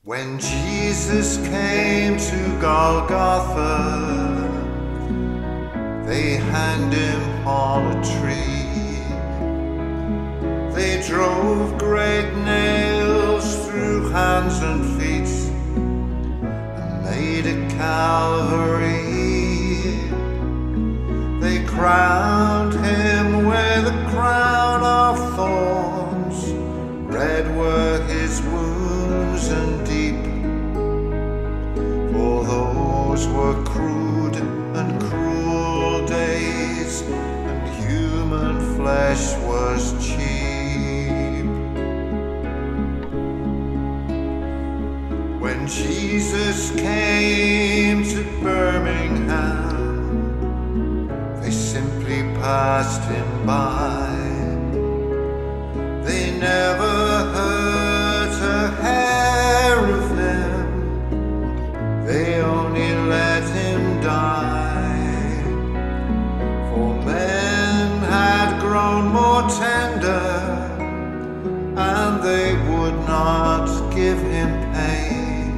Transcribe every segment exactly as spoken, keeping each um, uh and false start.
When Jesus came to Golgotha, they hanged him on a tree. They drove great nails through hands and feet and made a Calvary. They crowned him with a crown of thorns. Red were his wounds and deep, for those were crude and cruel days, and human flesh was cheap. When Jesus came to Birmingham, they simply passed him by. They never hurt a hair of him, they only let him die. For men had grown more tender, and they would not give him pain.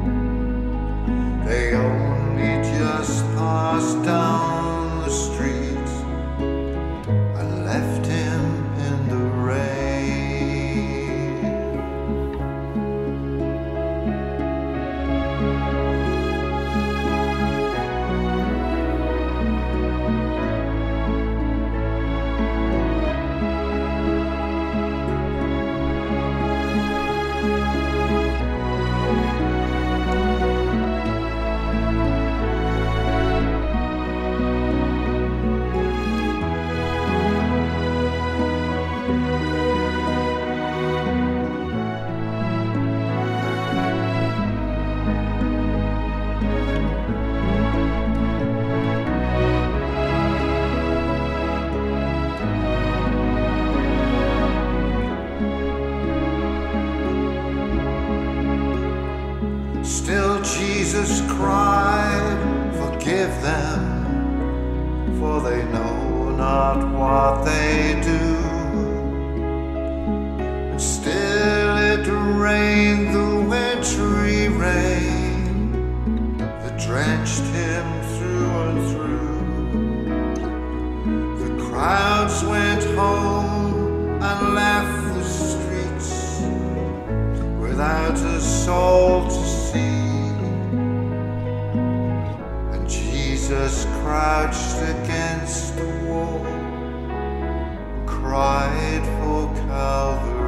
They only just passed down the street and left him in the rain. Still Jesus cried, "Forgive them, for they know not what they do." And still it rained the wintry rain that drenched him through and through. The crowds went home and left the streets without a soul to see. Jesus crouched against the wall, cried for Calvary.